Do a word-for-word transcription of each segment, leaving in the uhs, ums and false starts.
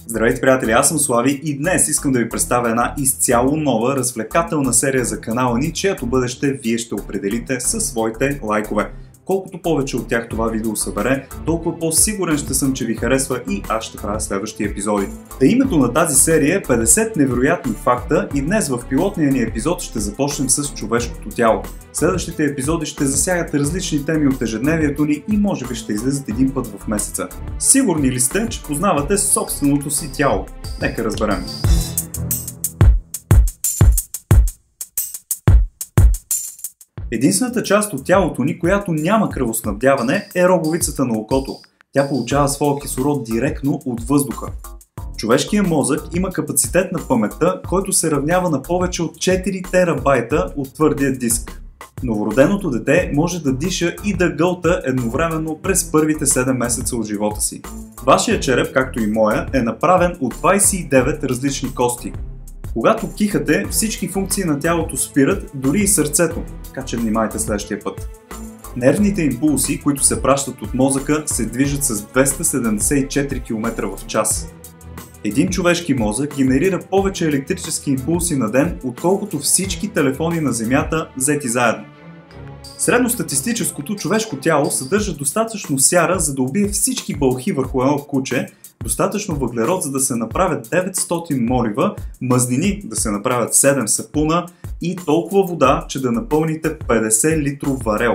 Здравейте, приятели, аз съм Слави и днес искам да ви представя една изцяло нова развлекателна серия за канала ни, чието бъдеще вие ще определите със своите лайкове. Колкото повече от тях това видео събере, толкова по-сигурен ще съм, че ви харесва и аз ще правя следващи епизоди. Та името на тази серия е петдесет невероятни факта и днес в пилотния ни епизод ще започнем с човешкото тяло. Следващите епизоди ще засягат различни теми от ежедневието ни и може би ще излезат един път в месеца. Сигурни ли сте, че познавате собственото си тяло? Нека разберем. Единствената част от тялото ни, която няма кръвоснабдяване, е роговицата на окото. Тя получава своя кислород директно от въздуха. Човешкият мозък има капацитет на паметта, който се равнява на повече от четири терабайта от твърдия диск. Новороденото дете може да диша и да гълта едновременно през първите седем месеца от живота си. Вашият череп, както и моя, е направен от двадесет и девет различни кости. Когато кихате, всички функции на тялото спират, дори и сърцето, така че внимайте следващия път. Нервните импулси, които се пращат от мозъка, се движат с двеста седемдесет и четири километра в час. Един човешки мозък генерира повече електрически импулси на ден, отколкото всички телефони на Земята взети заедно. Средностатистическото човешко тяло съдържа достатъчно сяра, за да убие всички бълхи върху едно куче, достатъчно въглерод, за да се направят деветстотин молива, мазнини да се направят седем сапуна и толкова вода, че да напълните петдесет литров варел.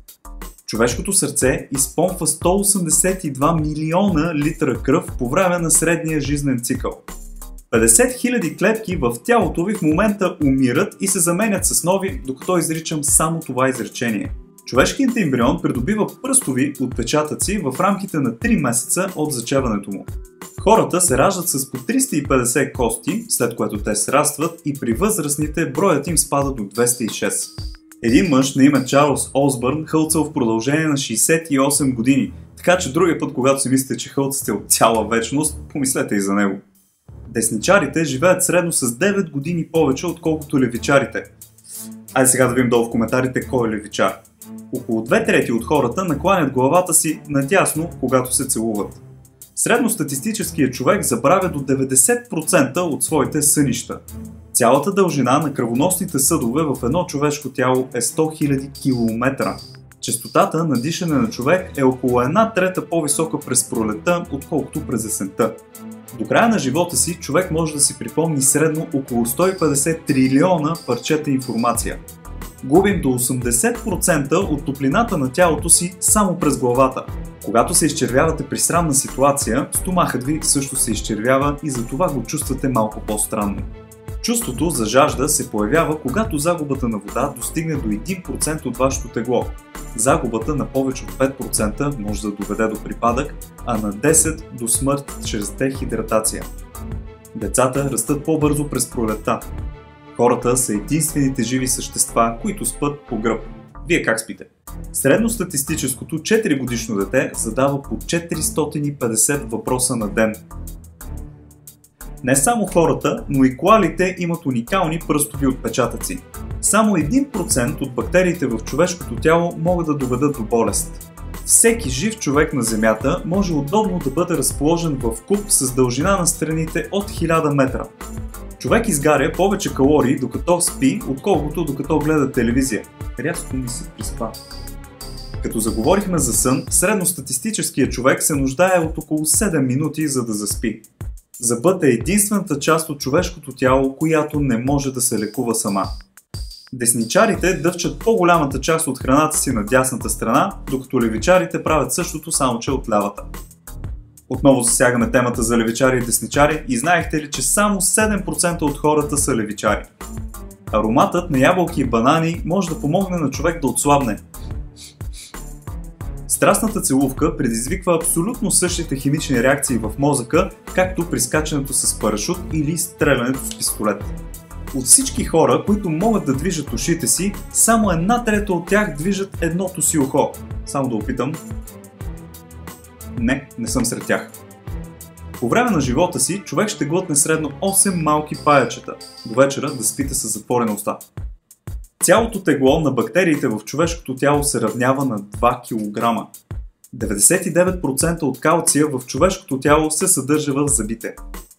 Човешкото сърце изпомпва сто осемдесет и два милиона литра кръв по време на средния жизнен цикъл. петдесет хиляди клетки в тялото ви в момента умират и се заменят с нови, докато изричам само това изречение. Човешкият ембрион придобива пръстови отпечатъци в рамките на три месеца от зачеването му. Хората се раждат с по триста и петдесет кости, след което те срастват и при възрастните броят им спада до двеста и шест. Един мъж на име Чарлз Осбърн хълцал в продължение на шейсет и осем години, така че другия път, когато си мислите, че хълцате от цяла вечност, помислете и за него. Десничарите живеят средно с девет години повече, отколкото левичарите. Айде сега да видим долу в коментарите кой е левичар. Около две трети от хората накланят главата си надясно, когато се целуват. Средностатистическият човек забравя до деветдесет процента от своите сънища. Цялата дължина на кръвоносните съдове в едно човешко тяло е сто хиляди километра. Честотата на дишане на човек е около една трета по-висока през пролетта, отколкото през есента. До края на живота си човек може да си припомни средно около сто и петдесет трилиона парчета информация. Губим до осемдесет процента от топлината на тялото си само през главата. Когато се изчервявате при срамна ситуация, стомахът ви също се изчервява и затова го чувствате малко по-странно. Чувството за жажда се появява, когато загубата на вода достигне до един процент от вашето тегло. Загубата на повече от пет процента може да доведе до припадък, а на десет процента до смърт чрез дехидратация. Децата растат по-бързо през пролетта. Хората са единствените живи същества, които спят по гръб. Вие как спите? Средностатистическото четири годишно дете задава по четиристотин и петдесет въпроса на ден. Не само хората, но и коалите имат уникални пръстови отпечатъци. Само един процент от бактериите в човешкото тяло могат да доведат до болест. Всеки жив човек на Земята може удобно да бъде разположен в куп с дължина на страните от хиляда метра. Човек изгаря повече калории докато спи, отколкото докато гледа телевизия. Рязко ми се приспа. Като заговорихме за сън, средностатистическият човек се нуждае от около седем минути за да заспи. Зъбът е единствената част от човешкото тяло, която не може да се лекува сама. Десничарите дъвчат по-голямата част от храната си на дясната страна, докато левичарите правят същото, само че от лявата. Отново засягаме темата за левичари и десничари и знаехте ли, че само седем процента от хората са левичари? Ароматът на ябълки и банани може да помогне на човек да отслабне. Страстната целувка предизвиква абсолютно същите химични реакции в мозъка, както при скачането с парашут или стрелянето с пистолет. От всички хора, които могат да движат ушите си, само една трета от тях движат едното си ухо. Само да опитам. Не, не съм сред тях. По време на живота си, човек ще глътне средно осем малки паячета. До вечера да спите с затворена уста. Цялото тегло на бактериите в човешкото тяло се равнява на два килограма. деветдесет и девет процента от калция в човешкото тяло се съдържа в зъбите.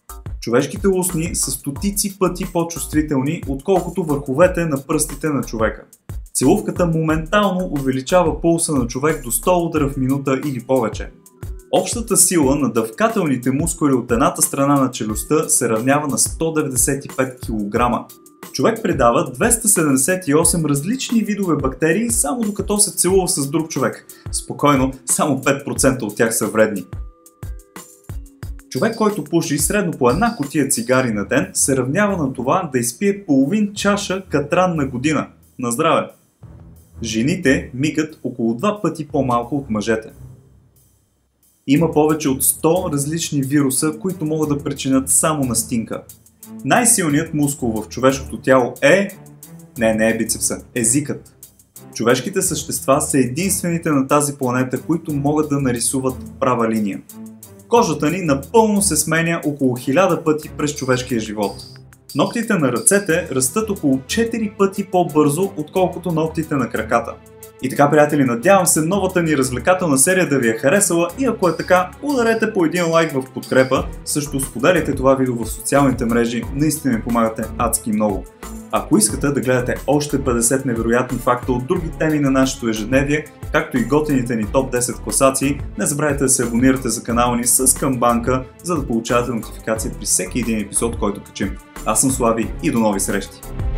Човешките устни са стотици пъти по-чувствителни, отколкото върховете на пръстите на човека. Целувката моментално увеличава пулса на човек до сто удара в минута или повече. Общата сила на дъвкателните мускули от едната страна на челюстта се равнява на сто деветдесет и пет килограма. Човек предава двеста седемдесет и осем различни видове бактерии само докато се целува с друг човек. Спокойно, само пет процента от тях са вредни. Човек, който пуши средно по една кутия цигари на ден, се равнява на това да изпие половин чаша катран на година. На здраве! Жените мигат около два пъти по-малко от мъжете. Има повече от сто различни вируса, които могат да причинят само настинка. Най-силният мускул в човешкото тяло е... Не, не е бицепса, езикът. Човешките същества са единствените на тази планета, които могат да нарисуват права линия. Кожата ни напълно се сменя около хиляда пъти през човешкия живот. Ногтите на ръцете растат около четири пъти по-бързо, отколкото ногтите на краката. И така, приятели, надявам се новата ни развлекателна серия да ви е харесала и ако е така, ударете по един лайк в подкрепа, също споделяйте това видео в социалните мрежи, наистина ми помагате адски много. Ако искате да гледате още петдесет невероятни факта от други теми на нашето ежедневие, както и готините ни топ десет класации, не забравяйте да се абонирате за канала ни с камбанка, за да получавате нотификация при всеки един епизод, който качим. Аз съм Слави и до нови срещи!